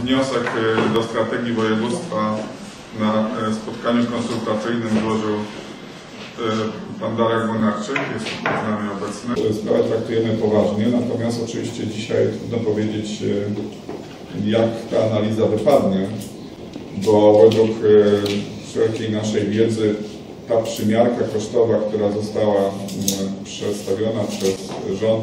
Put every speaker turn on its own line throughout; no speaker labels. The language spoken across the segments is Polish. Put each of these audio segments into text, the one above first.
wniosek do strategii województwa na spotkaniu konsultacyjnym złożył pan Darek Wojnarczyk, jest z nami obecny. Sprawę traktujemy poważnie, natomiast oczywiście dzisiaj trudno powiedzieć, jak ta analiza wypadnie, bo według wszelkiej naszej wiedzy ta przymiarka kosztowa, która została przedstawiona przez rząd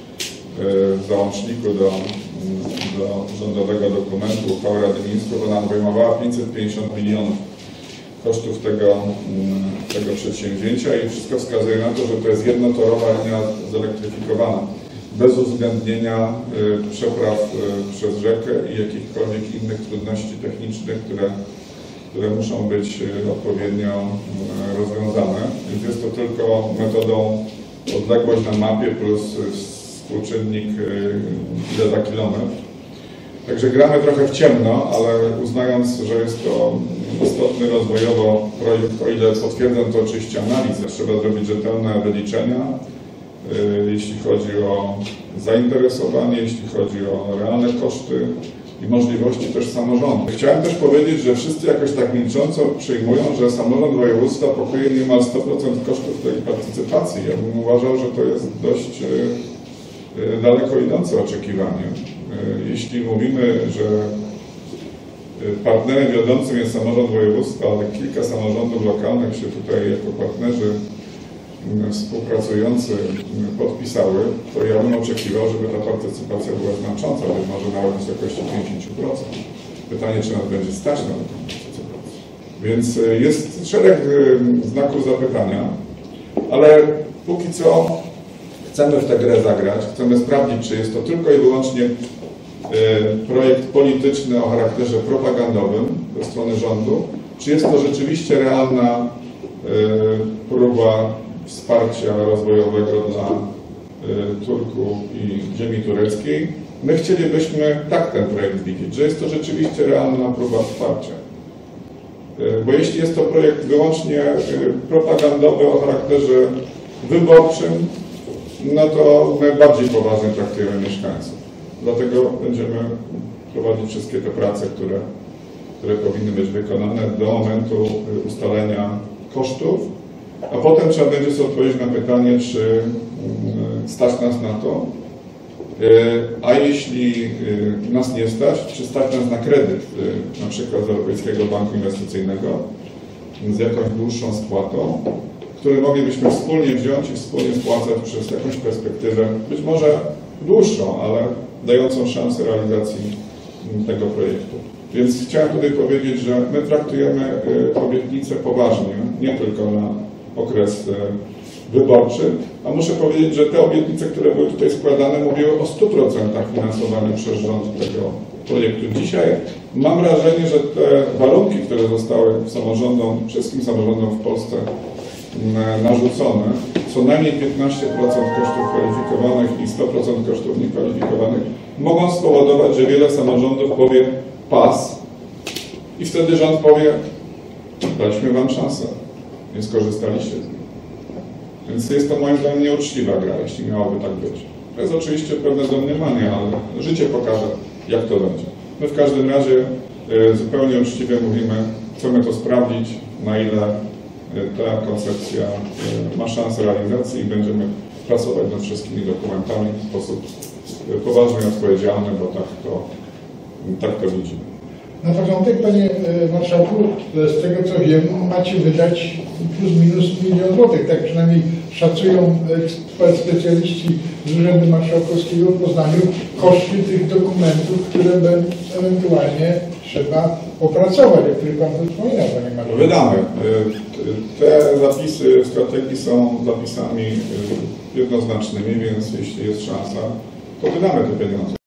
w załączniku do rządowego dokumentu uchwały Rady Ministrów, ona obejmowała 550 milionów kosztów tego przedsięwzięcia i wszystko wskazuje na to, że to jest jednotorowa linia zelektryfikowana, bez uwzględnienia przepraw przez rzekę i jakichkolwiek innych trudności technicznych, które muszą być odpowiednio rozwiązane. Więc jest to tylko metodą odległość na mapie plus współczynnik ile za kilometr. Także gramy trochę w ciemno, ale uznając, że jest to istotny rozwojowo projekt, o ile potwierdzam to oczywiście analizę, trzeba zrobić rzetelne wyliczenia, jeśli chodzi o zainteresowanie, jeśli chodzi o realne koszty i możliwości też samorządu. Chciałem też powiedzieć, że wszyscy jakoś tak milcząco przyjmują, że samorząd województwa pokryje niemal 100% kosztów tej partycypacji. Ja bym uważał, że to jest dość daleko idące oczekiwanie. Jeśli mówimy, że partnerem wiodącym jest samorząd województwa, ale kilka samorządów lokalnych się tutaj jako partnerzy współpracujący podpisały, to ja bym oczekiwał, żeby ta partycypacja była znacząca, być może nawet w wysokości 50%. Pytanie, czy nas będzie stać na tę partycypację. Więc jest szereg znaków zapytania, ale póki co chcemy w tę grę zagrać, chcemy sprawdzić, czy jest to tylko i wyłącznie projekt polityczny o charakterze propagandowym ze strony rządu, czy jest to rzeczywiście realna próba wsparcia rozwojowego dla Turku i ziemi tureckiej. My chcielibyśmy tak ten projekt widzieć, że jest to rzeczywiście realna próba wsparcia. Bo jeśli jest to projekt wyłącznie propagandowy o charakterze wyborczym, no to my bardziej poważnie traktujemy mieszkańców. Dlatego będziemy prowadzić wszystkie te prace, które powinny być wykonane do momentu ustalenia kosztów, a potem trzeba będzie sobie odpowiedzieć na pytanie, czy stać nas na to, a jeśli nas nie stać, czy stać nas na kredyt, na przykład z Europejskiego Banku Inwestycyjnego, z jakąś dłuższą spłatą, który moglibyśmy wspólnie wziąć i wspólnie spłacać przez jakąś perspektywę, być może dłuższą, ale dającą szansę realizacji tego projektu. Więc chciałem tutaj powiedzieć, że my traktujemy obietnice poważnie, nie tylko na okres wyborczy, a muszę powiedzieć, że te obietnice, które były tutaj składane, mówiły o 100% finansowaniu przez rząd tego projektu. Dzisiaj mam wrażenie, że te warunki, które zostały wszystkim samorządom w Polsce narzucone, co najmniej 15% kosztów kwalifikowanych i 100% kosztów niekwalifikowanych, mogą spowodować, że wiele samorządów powie pas i wtedy rząd powie, daliśmy wam szansę, nie skorzystaliście z niej. Więc jest to moim zdaniem nieuczciwa gra, jeśli miałoby tak być. To jest oczywiście pewne domniemanie, ale życie pokaże, jak to będzie. My w każdym razie zupełnie uczciwie mówimy, chcemy to sprawdzić, na ile ta koncepcja ma szansę realizacji i będziemy pracować nad wszystkimi dokumentami w sposób poważny i odpowiedzialny, bo tak to widzimy.
Na początek, panie marszałku, z tego co wiem, macie wydać plus minus 1 000 000 złotych. Tak przynajmniej szacują specjaliści z Urzędu Marszałkowskiego w Poznaniu koszty tych dokumentów, które ewentualnie trzeba opracować, o których pan wspominał, panie marszałku.
Wydamy. Te zapisy strategii są zapisami jednoznacznymi, więc jeśli jest szansa, to wydamy te pieniądze.